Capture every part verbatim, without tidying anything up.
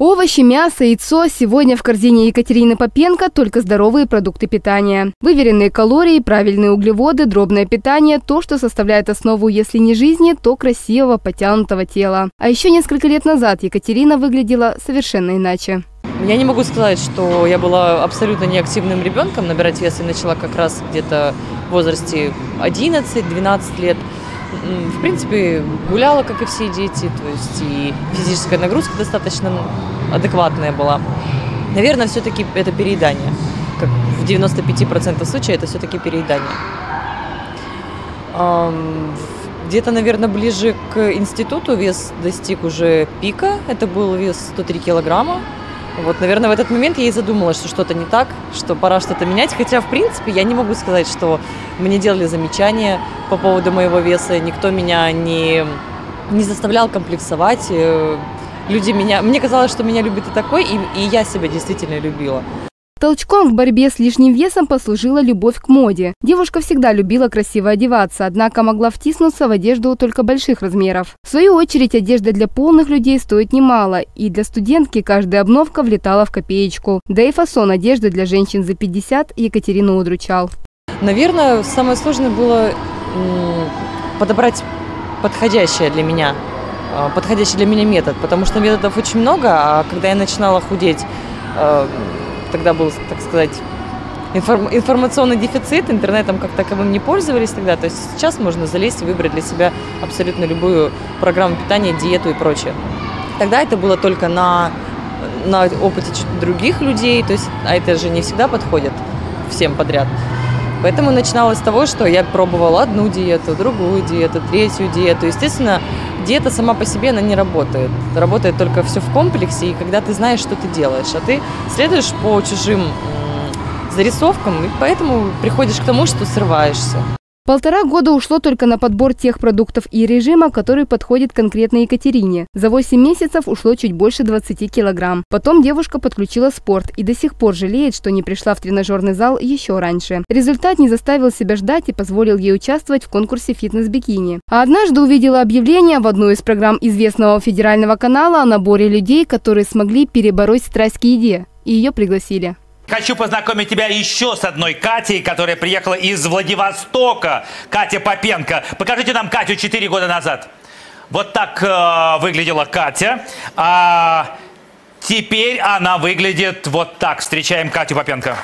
Овощи, мясо, яйцо. Сегодня в корзине Екатерины Попенко только здоровые продукты питания. Выверенные калории, правильные углеводы, дробное питание – то, что составляет основу, если не жизни, то красивого, подтянутого тела. А еще несколько лет назад Екатерина выглядела совершенно иначе. Я не могу сказать, что я была абсолютно неактивным ребенком. Набирать вес я начала как раз где-то в возрасте одиннадцать-двенадцать лет. В принципе, гуляла, как и все дети, то есть и физическая нагрузка достаточно адекватная была. Наверное, все-таки это переедание. Как в девяноста пяти процентах случаев это все-таки переедание. Где-то, наверное, ближе к институту вес достиг уже пика. Это был вес сто три килограмма. Вот, наверное, в этот момент я и задумалась, что что-то не так, что пора что-то менять. Хотя, в принципе, я не могу сказать, что мне делали замечания по поводу моего веса. Никто меня не, не заставлял комплексовать. Люди меня, мне казалось, что меня любят и такой, и, и я себя действительно любила. Толчком в борьбе с лишним весом послужила любовь к моде. Девушка всегда любила красиво одеваться, однако могла втиснуться в одежду только больших размеров. В свою очередь, одежда для полных людей стоит немало, и для студентки каждая обновка влетала в копеечку. Да и фасон одежды для женщин за пятьдесят Екатерину удручал. Наверное, самое сложное было подобрать подходящее для меня, подходящий для меня метод, потому что методов очень много, а когда я начинала худеть, тогда был, так сказать, информ- информационный дефицит, интернетом как таковым не пользовались тогда. То есть сейчас можно залезть и выбрать для себя абсолютно любую программу питания, диету и прочее. Тогда это было только на, на опыте других людей, то есть, а это же не всегда подходит всем подряд. Поэтому начиналось с того, что я пробовала одну диету, другую диету, третью диету. Естественно, диета сама по себе, она не работает. Работает только все в комплексе, и когда ты знаешь, что ты делаешь. А ты следуешь по чужим зарисовкам, и поэтому приходишь к тому, что срываешься. Полтора года ушло только на подбор тех продуктов и режима, который подходит конкретно Екатерине. За восемь месяцев ушло чуть больше двадцати килограмм. Потом девушка подключила спорт и до сих пор жалеет, что не пришла в тренажерный зал еще раньше. Результат не заставил себя ждать и позволил ей участвовать в конкурсе фитнес-бикини. А однажды увидела объявление в одной из программ известного федерального канала о наборе людей, которые смогли перебороть страсть к еде. И ее пригласили. Хочу познакомить тебя еще с одной Катей, которая приехала из Владивостока. Катя Попенко. Покажите нам Катю четыре года назад. Вот так э, выглядела Катя. А теперь она выглядит вот так. Встречаем Катю Попенко.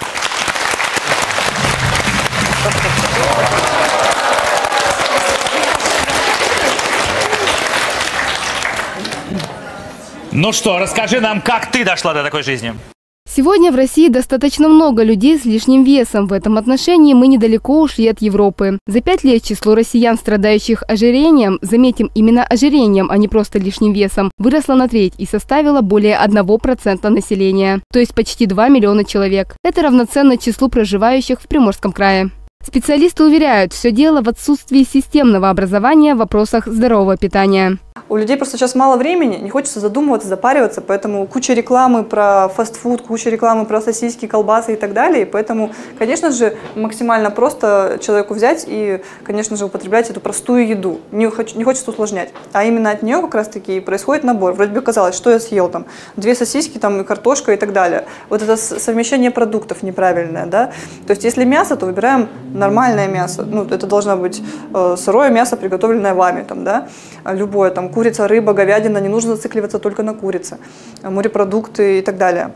Ну что, расскажи нам, как ты дошла до такой жизни? Сегодня в России достаточно много людей с лишним весом. В этом отношении мы недалеко ушли от Европы. За пять лет число россиян, страдающих ожирением, заметим, именно ожирением, а не просто лишним весом, выросло на треть и составило более одного процента населения. То есть почти два миллиона человек. Это равноценно числу проживающих в Приморском крае. Специалисты уверяют, все дело в отсутствии системного образования в вопросах здорового питания. У людей просто сейчас мало времени, не хочется задумываться, запариваться, поэтому куча рекламы про фастфуд, куча рекламы про сосиски, колбасы и так далее. И поэтому, конечно же, максимально просто человеку взять и, конечно же, употреблять эту простую еду. Не, хоч, не хочется усложнять. А именно от нее как раз-таки и происходит набор. Вроде бы казалось, что я съел там, две сосиски, там, и картошка и так далее. Вот это совмещение продуктов неправильное, да. То есть, если мясо, то выбираем нормальное мясо. Ну, это должно быть э, сырое мясо, приготовленное вами, там, да, любое, там, курица, рыба, говядина, не нужно зацикливаться только на курице, морепродукты и так далее.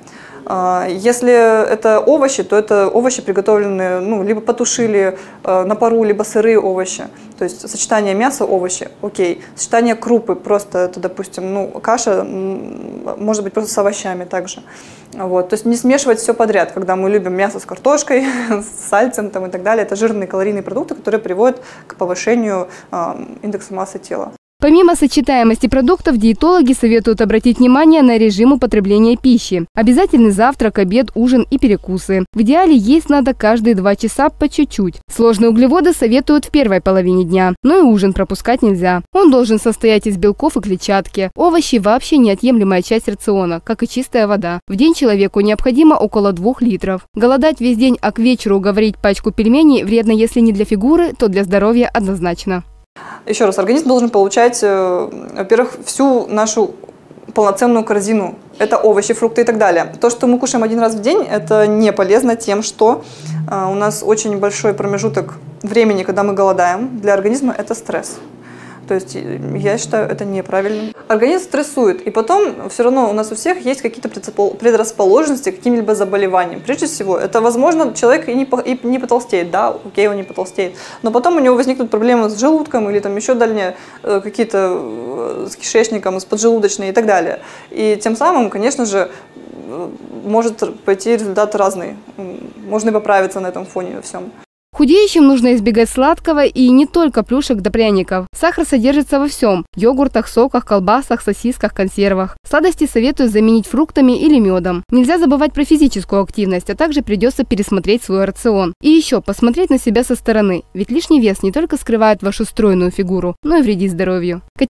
Если это овощи, то это овощи, приготовленные, ну, либо потушили на пару, либо сырые овощи. То есть сочетание мяса, овощи, окей. Сочетание крупы, просто это, допустим, ну, каша, может быть, просто с овощами также. Вот. То есть не смешивать все подряд, когда мы любим мясо с картошкой, с сальцем там, и так далее. Это жирные калорийные продукты, которые приводят к повышению э, индекса массы тела. Помимо сочетаемости продуктов, диетологи советуют обратить внимание на режим употребления пищи. Обязательный завтрак, обед, ужин и перекусы. В идеале есть надо каждые два часа по чуть-чуть. Сложные углеводы советуют в первой половине дня, но и ужин пропускать нельзя. Он должен состоять из белков и клетчатки. Овощи вообще неотъемлемая часть рациона, как и чистая вода. В день человеку необходимо около двух литров. Голодать весь день, а к вечеру уговорить пачку пельменей вредно, если не для фигуры, то для здоровья однозначно. Еще раз, организм должен получать, во-первых, всю нашу полноценную корзину. Это овощи, фрукты и так далее. То, что мы кушаем один раз в день, это не полезно тем, что э, у нас очень большой промежуток времени, когда мы голодаем. Для организма это стресс. То есть я считаю, это неправильно. Организм стрессует, и потом все равно у нас у всех есть какие-то предрасположенности к каким-либо заболеваниям. Прежде всего, это, возможно, человек и не, и не потолстеет, да, окей, он не потолстеет, но потом у него возникнут проблемы с желудком или там еще дальнее какие-то с кишечником, с поджелудочной и так далее. И тем самым, конечно же, может пойти результат разный. Можно и поправиться на этом фоне во всем. Худеющим нужно избегать сладкого и не только плюшек до пряников. Сахар содержится во всем – йогуртах, соках, колбасах, сосисках, консервах. Сладости советую заменить фруктами или медом. Нельзя забывать про физическую активность, а также придется пересмотреть свой рацион. И еще посмотреть на себя со стороны, ведь лишний вес не только скрывает вашу стройную фигуру, но и вредит здоровью.